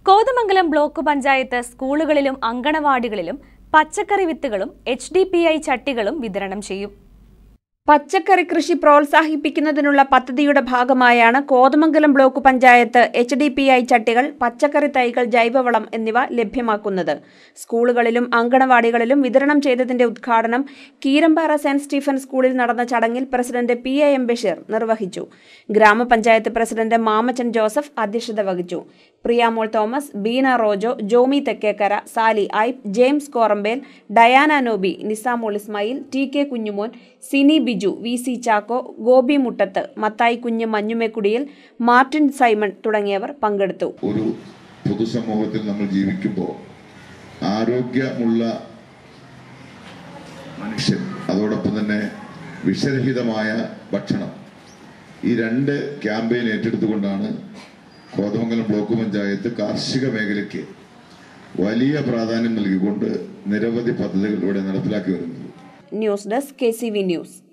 Kothamangalam block panchayat സ്കൂളുകളിലും അങ്കണവാടികളിലും പച്ചക്കറി വിത്തുകളും HDPE ചട്ടികളും വിതരണം ചെയ്യും. പച്ചക്കറി കൃഷി പ്രോത്സാഹിപ്പിക്കുന്നതിനുള്ള പദ്ധതിയുടെ ഭാഗമായാണ് കോതമംഗലം ബ്ലോക്ക് പഞ്ചായത്ത് HDPE ചട്ടികൾ, പച്ചക്കറി തൈകൾ, ജൈവവളം എന്നിവ ലഭ്യമാക്കുന്നത്. സ്കൂളുകളിലും അങ്കണവാടികളിലും വിതരണം ചെയ്തതിന്റെ ഉദ്ഘാടനം കീരമ്പാറ സെന്റ് സ്റ്റീഫൻ സ്കൂളിൽ നടന്ന ചടങ്ങിൽ പ്രസിഡന്റ് PAM ബഷീർ നിർവഹിച്ചു. ഗ്രാമപഞ്ചായത്ത് പ്രസിഡന്റ് മാമച്ചൻ ജോസഫ് അധ്യക്ഷത വഹിച്ചു. പ്രിയാമോൾ തോമസ്, ബീന റോജോ, ജോമി തെക്കേക്കര, സാലി ഐപ്പ്, ജെയിംസ് കോറമ്പേൽ, ഡയാന നോബി, നിസാമോൾ ഇസ്മായിൽ, TK കുഞ്ഞുമോൻ, സിനി ബിജു, VC ചാക്കോ, ഗോപി മുട്ടത്ത്, മത്തായി കുഞ്ഞ് മഞ്ഞുമേക്കുടിയിൽ, മാർട്ടിൻ സൈമൺ തുടങ്ങിയവർ പങ്കെടുത്തു. ഒരു പൊതുസമൂഹത്തിൽ നമ്മൾ ജീവിക്കുമ്പോൾ ആരോഗ്യമുള്ള മനുഷ്യൻ, അതോടൊപ്പം തന്നെ വിഷരഹിതമായ ഭക്ഷണം, ഈ രണ്ട് ക്യാമ്പയിൻ ഏറ്റെടുത്തുകൊണ്ടാണ് കോതമംഗലം ബ്ലോക്ക് പഞ്ചായത്ത് കാർഷിക മേഖലയ്ക്ക് വലിയ പ്രാധാന്യം നൽകിക്കൊണ്ട് നിരവധി പദ്ധതികൾ ഇവിടെ നടപ്പിലാക്കി വരുന്നത്. News desk KCV news.